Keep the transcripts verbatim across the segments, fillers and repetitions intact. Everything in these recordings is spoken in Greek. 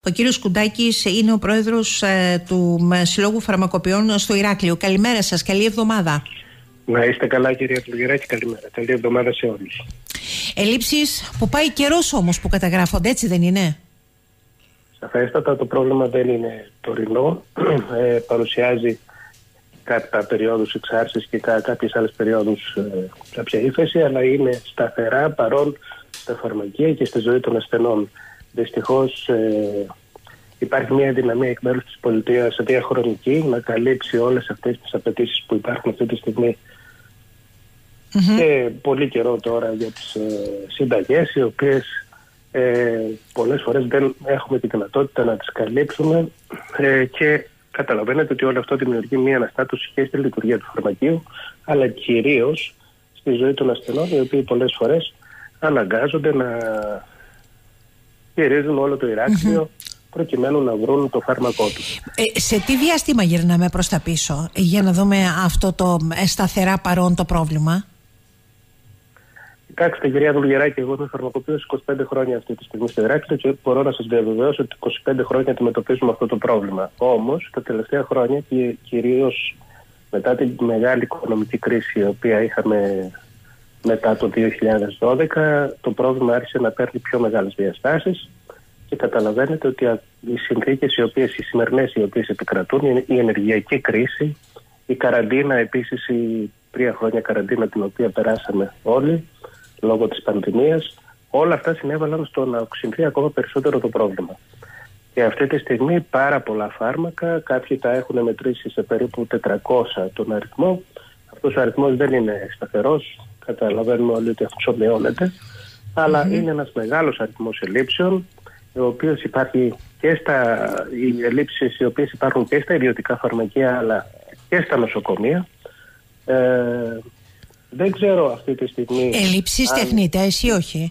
Ο κύριος Σκουντάκης είναι ο πρόεδρος ε, του Συλλόγου Φαρμακοποιών στο Ηράκλειο. Καλημέρα σας, καλή εβδομάδα. Να είστε καλά, κυρία Τουλγεράκη, καλημέρα. Καλή εβδομάδα σε όλους. Ελλείψεις που πάει καιρός όμως που καταγράφονται, έτσι δεν είναι? Σαφέστατα, το πρόβλημα δεν είναι τωρινό. Ε, παρουσιάζει κατά περιόδους εξάρσεις και κατά κάποιες άλλες περιόδους ε, κάποια ύφεση, αλλά είναι σταθερά παρόν στα φαρμακεία και στη ζωή των ασθενών. Δυστυχώς ε, υπάρχει μια δυναμία εκ μέρους της πολιτείας σε διαχρονική να καλύψει όλες αυτές τις απαιτήσεις που υπάρχουν αυτή τη στιγμή mm-hmm. και πολύ καιρό τώρα για τις ε, συνταγές, οι οποίες ε, πολλές φορές δεν έχουμε τη δυνατότητα να τις καλύψουμε ε, και καταλαβαίνετε ότι όλο αυτό δημιουργεί μια αναστάτωση και στη λειτουργία του φαρμακείου, αλλά κυρίως στη ζωή των ασθενών, οι οποίοι πολλές φορές αναγκάζονται να γυρίζουν όλο το Ηράκλειο mm-hmm. προκειμένου να βρουν το φάρμακό τους. Ε, σε τι διάστημα γυρνάμε προς τα πίσω για να δούμε αυτό το σταθερά παρόν το πρόβλημα? Κοιτάξτε, κυρία Δουλγεράκη, εγώ είμαι φαρμακοποιός είκοσι πέντε χρόνια αυτή τη στιγμή στο Ηράκλειο και μπορώ να σας διαβεβαιώσω ότι είκοσι πέντε χρόνια αντιμετωπίζουμε αυτό το πρόβλημα. Όμως, τα τελευταία χρόνια και κυρίως μετά την μεγάλη οικονομική κρίση, η οποία είχαμε μετά το δύο χιλιάδες δώδεκα, το πρόβλημα άρχισε να παίρνει πιο μεγάλες διαστάσεις και καταλαβαίνετε ότι οι συνθήκες οι οποίες, οι σημερινές οι οποίες επικρατούν, η ενεργειακή κρίση, η καραντίνα, επίσης η τρία χρόνια καραντίνα την οποία περάσαμε όλοι λόγω της πανδημίας, όλα αυτά συνέβαλαν στο να οξυνθεί ακόμα περισσότερο το πρόβλημα. Και αυτή τη στιγμή πάρα πολλά φάρμακα, κάποιοι τα έχουν μετρήσει σε περίπου τετρακόσια τον αριθμό. Αυτός ο αριθμός δεν είναι σταθερός, καταλαβαίνουμε όλοι ότι αυξομειώνεται, αλλά mm-hmm. είναι ένας μεγάλος αριθμός ελλείψεων, ο οποίος υπάρχει και στα οι ελλείψεις οι οποίες υπάρχουν και στα ιδιωτικά φαρμακεία αλλά και στα νοσοκομεία. Ε, δεν ξέρω αυτή τη στιγμή... Ελλείψεις αν... τεχνητές ή όχι?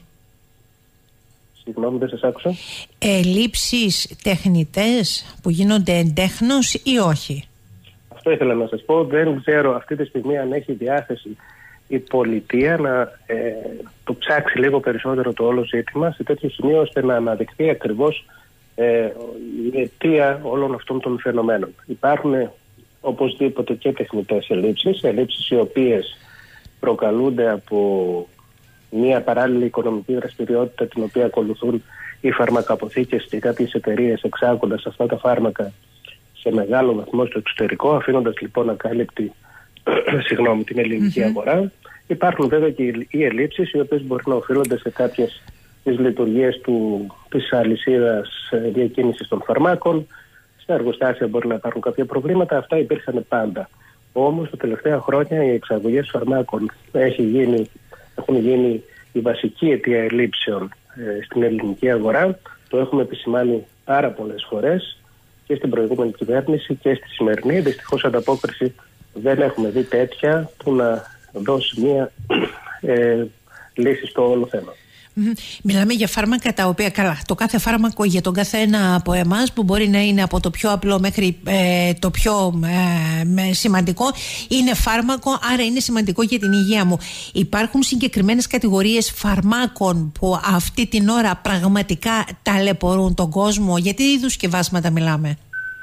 Συγγνώμη, δεν σας άκουσα. Ελλείψεις τεχνητές που γίνονται εντέχνος ή όχι? Αυτό ήθελα να σας πω. Δεν ξέρω αυτή τη στιγμή αν έχει διάθεση η πολιτεία να ε, το ψάξει λίγο περισσότερο το όλο ζήτημα σε τέτοιο σημείο ώστε να αναδειχθεί ακριβώς ε, η αιτία όλων αυτών των φαινομένων. Υπάρχουν οπωσδήποτε και τεχνητές ελλείψεις, ελλείψεις οι οποίες προκαλούνται από μια παράλληλη οικονομική δραστηριότητα την οποία ακολουθούν οι φαρμακαποθήκες και κάποιες εταιρείες εξάγοντας αυτά τα φάρμακα σε μεγάλο βαθμό στο εξωτερικό, αφήνοντας λοιπόν ακάλυπτη συγγνώμη, την ελληνική mm-hmm. αγορά. Υπάρχουν βέβαια και οι ελλείψεις οι οποίες μπορεί να οφείλονται σε κάποιες τις λειτουργίες του, της αλυσίδας διακίνησης των φαρμάκων. Στα εργοστάσια μπορεί να υπάρχουν κάποια προβλήματα, αυτά υπήρχαν πάντα. Όμως τα τελευταία χρόνια οι εξαγωγές φαρμάκων έχει γίνει, έχουν γίνει η βασική αιτία ελλείψεων ε, στην ελληνική αγορά. Το έχουμε επισημάνει πάρα πολλές φορές και στην προηγούμενη κυβέρνηση και στη σημερινή. Δυστυχώς ανταπόκριση δεν έχουμε δει τέτοια που να δώσει μία ε, λύση στο όλο θέμα. Μιλάμε για φάρμακα τα οποία, καλά, το κάθε φάρμακο για τον καθένα από εμάς που μπορεί να είναι από το πιο απλό μέχρι ε, το πιο ε, σημαντικό, είναι φάρμακο, άρα είναι σημαντικό για την υγεία μου. Υπάρχουν συγκεκριμένες κατηγορίες φαρμάκων που αυτή την ώρα πραγματικά ταλαιπωρούν τον κόσμο? Για τι είδους σκευάσματα μιλάμε?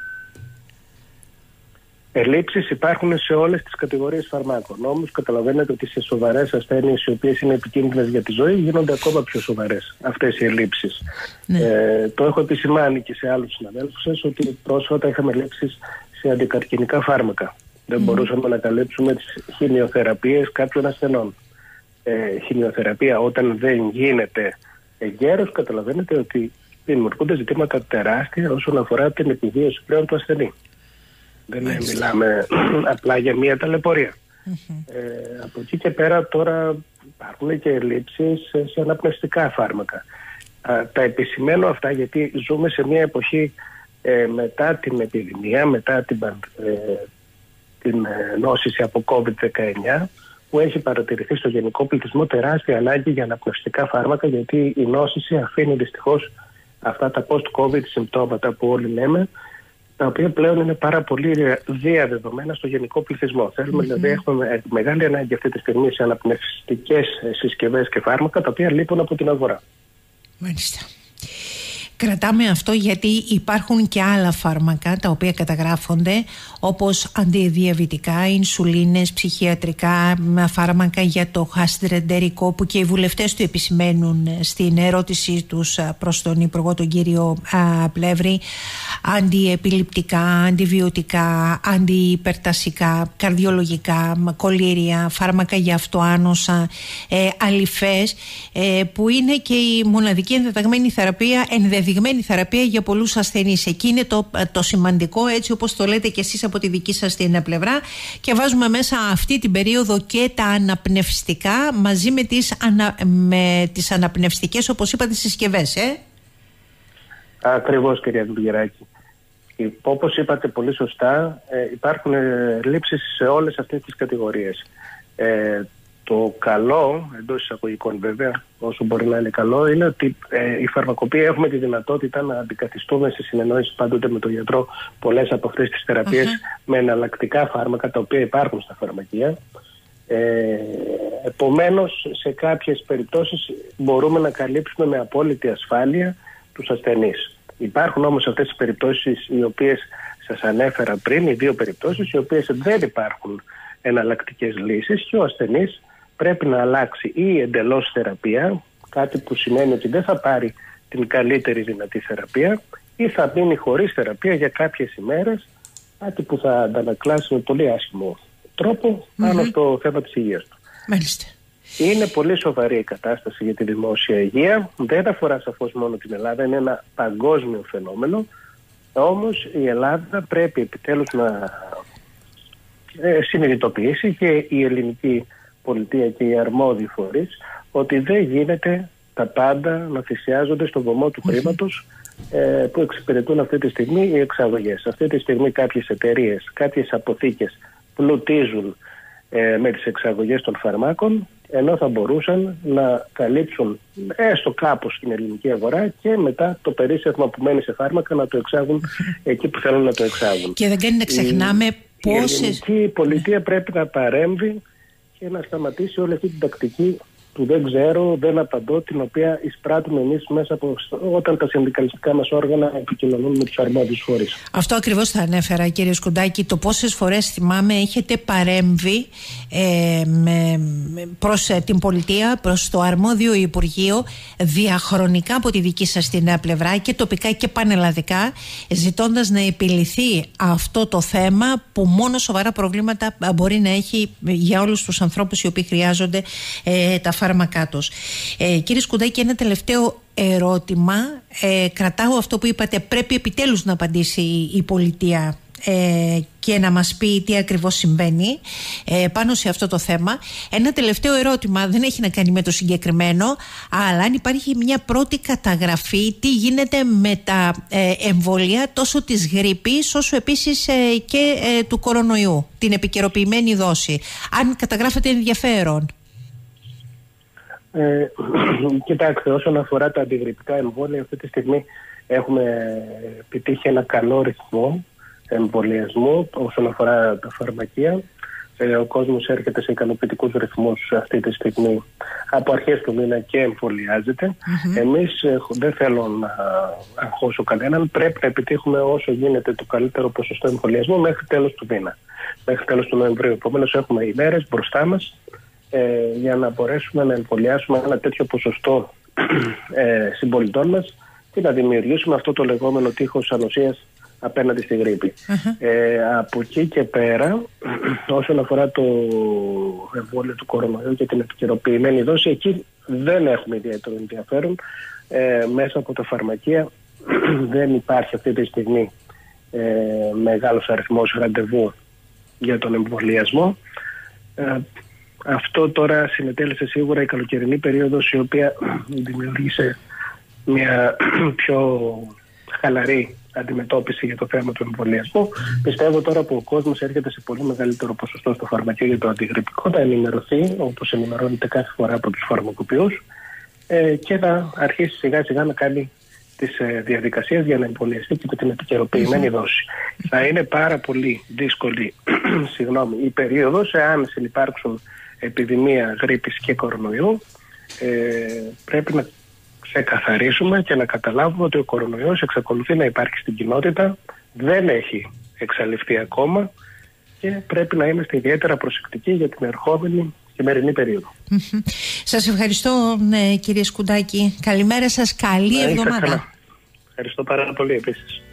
Ελλείψεις υπάρχουν σε όλες τις κατηγορίες φαρμάκων. Όμως καταλαβαίνετε ότι σε σοβαρές ασθένειες οι οποίες είναι επικίνδυνες για τη ζωή γίνονται ακόμα πιο σοβαρές αυτές οι ελλείψεις. Ναι. Ε, το έχω επισημάνει και σε άλλους συναδέλφους σας ότι πρόσφατα είχαμε ελλείψεις σε αντικαρκινικά φάρμακα. Δεν mm. μπορούσαμε να καλύψουμε τις χημειοθεραπείες κάποιων ασθενών. Ε, χημειοθεραπεία όταν δεν γίνεται εγκαίρως, καταλαβαίνετε ότι δημιουργούνται ζητήματα τεράστια όσον αφορά την επιβίωση πλέον του ασθενή. Δεν Μάλιστα. μιλάμε απλά για μία ταλαιπωρία. Mm-hmm. Ε, από εκεί και πέρα τώρα υπάρχουν και ελλείψεις σε αναπνευστικά φάρμακα. Α, τα επισημαίνω αυτά γιατί ζούμε σε μια εποχή ε, μετά την επιδημία, μετά την, ε, την ε, νόσηση από κόβιντ δεκαεννιά, που έχει παρατηρηθεί στο γενικό πληθυσμό τεράστια ανάγκη για αναπνευστικά φάρμακα, γιατί η νόσηση αφήνει δυστυχώς αυτά τα post-COVID συμπτώματα που όλοι λέμε, τα οποία πλέον είναι πάρα πολύ διαδεδομένα στο γενικό πληθυσμό. Mm-hmm. Θέλουμε, δηλαδή, έχουμε μεγάλη ανάγκη αυτή τη στιγμή σε αναπνευστικές συσκευές και φάρμακα, τα οποία λείπουν από την αγορά. Μάλιστα. Κρατάμε αυτό γιατί υπάρχουν και άλλα φάρμακα τα οποία καταγράφονται, όπως αντιδιαβητικά, ινσουλίνες, ψυχιατρικά φάρμακα για το χαστρεντερικό, που και οι βουλευτές του επισημαίνουν στην ερώτησή τους προς τον Υπουργό, τον κύριο α, Πλεύρη, αντιεπιληπτικά, αντιβιωτικά, αντιυπερτασικά, καρδιολογικά, κολύρια, φάρμακα για αυτοάνοσα, ε, αλυφές, ε, που είναι και η μοναδική ενδεδειγμένη θεραπεία, ενδεδειγμένη θεραπεία για πολλούς ασθενείς. Εκεί είναι το, το σημαντικό, έτσι όπως το λέτε και εσείς από τη δική σας την πλευρά, και βάζουμε μέσα αυτή την περίοδο και τα αναπνευστικά μαζί με τις, ανα, με τις αναπνευστικές, όπως είπατε, συσκευές, ε? Ακριβώς, κυρία Τουργεράκη. Όπως είπατε πολύ σωστά, ε, υπάρχουν ε, λήψεις σε όλες αυτές τις κατηγορίες. Ε, το καλό, εντός εισαγωγικών βέβαια, όσο μπορεί να είναι καλό, είναι ότι ε, η φαρμακοποιία έχουμε τη δυνατότητα να αντικαθιστούμε σε συνεννόηση πάντοτε με τον γιατρό πολλές από αυτές τις θεραπείες uh-huh. με εναλλακτικά φάρμακα τα οποία υπάρχουν στα φαρμακεία. Ε, επομένως, σε κάποιες περιπτώσεις μπορούμε να καλύψουμε με απόλυτη ασφάλεια τους ασθενείς. Υπάρχουν όμως αυτές τις περιπτώσεις οι οποίες σας ανέφερα πριν, οι δύο περιπτώσεις οι οποίες δεν υπάρχουν εναλλακτικές λύσεις και ο ασθενής πρέπει να αλλάξει ή εντελώς θεραπεία, κάτι που σημαίνει ότι δεν θα πάρει την καλύτερη δυνατή θεραπεία, ή θα μείνει χωρίς θεραπεία για κάποιες ημέρες, κάτι που θα αντανακλάσει με πολύ άσχημο τρόπο mm-hmm. πάνω στο θέμα της υγείας του. Μάλιστα. Είναι πολύ σοβαρή η κατάσταση για τη δημόσια υγεία. Δεν αφορά σαφώς μόνο την Ελλάδα, είναι ένα παγκόσμιο φαινόμενο. Όμως η Ελλάδα πρέπει επιτέλους να ε, συνειδητοποιήσει, και η ελληνική πολιτεία και οι αρμόδιοι φορείς, ότι δεν γίνεται τα πάντα να θυσιάζονται στον βωμό του χρήματος ε, που εξυπηρετούν αυτή τη στιγμή οι εξαγωγές. Αυτή τη στιγμή κάποιες εταιρείες, κάποιες αποθήκες πλουτίζουν ε, με τις εξαγωγές των φαρμάκων, ενώ θα μπορούσαν να καλύψουν έστω κάπως την ελληνική αγορά και μετά το περίσσευμα που μένει σε φάρμακα να το εξάγουν εκεί που θέλουν να το εξάγουν. Και δεν κάνει να ξεχνάμε η, πόσες... Η ελληνική πολιτεία πρέπει να παρέμβει και να σταματήσει όλη αυτή την τακτική του δεν ξέρω, δεν απαντώ, την οποία εισπράττουμε εμείς μέσα από όταν τα συνδικαλιστικά μας όργανα επικοινωνούν με τους αρμόδιους φορείς. Αυτό ακριβώς θα ανέφερα, κύριε Σκουντάκη. Το πόσες φορές, θυμάμαι, έχετε παρέμβει ε, με, προς ε, την πολιτεία, προς το αρμόδιο Υπουργείο, διαχρονικά από τη δική σας την πλευρά και τοπικά και πανελλαδικά, ζητώντας να επιληθεί αυτό το θέμα που μόνο σοβαρά προβλήματα μπορεί να έχει για όλους τους ανθρώπους οι οποίοι χρειάζονται ε, τα φάρμακά τους. Ε, κύριε Σκουντάκη, ένα τελευταίο ερώτημα. Ε, κρατάω αυτό που είπατε, πρέπει επιτέλους να απαντήσει η πολιτεία ε, και να μας πει τι ακριβώς συμβαίνει ε, πάνω σε αυτό το θέμα. Ένα τελευταίο ερώτημα, δεν έχει να κάνει με το συγκεκριμένο, αλλά αν υπάρχει μια πρώτη καταγραφή, τι γίνεται με τα ε, εμβόλια τόσο της γρίπης όσο επίσης ε, και ε, του κορονοϊού, την επικαιροποιημένη δόση. Αν καταγράφεται ενδιαφέρον. Ε, κοιτάξτε, όσον αφορά τα αντιγρυπικά εμβόλια, αυτή τη στιγμή έχουμε επιτύχει ένα καλό ρυθμό εμβολιασμού όσον αφορά τα φαρμακεία. Ε, ο κόσμος έρχεται σε ικανοποιητικούς ρυθμούς αυτή τη στιγμή από αρχές του μήνα και εμβολιάζεται. Mm-hmm. Εμείς ε, δεν θέλω να αγχώσω κανέναν, πρέπει να επιτύχουμε όσο γίνεται το καλύτερο ποσοστό εμβολιασμού μέχρι τέλος του μήνα, μέχρι τέλος του Νοεμβρίου. Επομένως έχουμε ημέρες μπροστά μας Ε, για να μπορέσουμε να εμβολιάσουμε ένα τέτοιο ποσοστό ε, συμπολιτών μας και να δημιουργήσουμε αυτό το λεγόμενο τείχος ανοσίας απέναντι στη γρίπη. Uh-huh. Ε, από εκεί και πέρα, όσον αφορά το εμβόλιο του κορονοϊού και την επικαιροποιημένη δόση, εκεί δεν έχουμε ιδιαίτερο ενδιαφέρον. Ε, μέσα από τα φαρμακεία δεν υπάρχει αυτή τη στιγμή ε, μεγάλος αριθμός ραντεβού για τον εμβολιασμό. Ε, Αυτό τώρα συνετέλεσε σίγουρα η καλοκαιρινή περίοδος, η οποία δημιούργησε μια πιο χαλαρή αντιμετώπιση για το θέμα του εμβολιασμού. Πιστεύω τώρα που ο κόσμος έρχεται σε πολύ μεγαλύτερο ποσοστό στο φαρμακείο για το αντιγρυπικό, να ενημερωθεί όπως ενημερώνεται κάθε φορά από τους φαρμακοποιούς ε, και να αρχίσει σιγά σιγά να κάνει τις ε, διαδικασίες για να εμβολιαστεί και με την επικαιροποιημένη δόση. Θα είναι πάρα πολύ δύσκολη συγγνώμη, η περίοδος εάν συνυπάρξουν επιδημία γρίπης και κορονοϊού. Ε, πρέπει να ξεκαθαρίσουμε και να καταλάβουμε ότι ο κορονοϊός εξακολουθεί να υπάρχει στην κοινότητα, δεν έχει εξαλειφθεί ακόμα και πρέπει να είμαστε ιδιαίτερα προσεκτικοί για την ερχόμενη σημερινή περίοδο. Mm-hmm. Σας ευχαριστώ, ναι, κύριε Σκουντάκη. Καλημέρα σας, καλή εβδομάδα. Ευχαριστώ πάρα πολύ επίσης.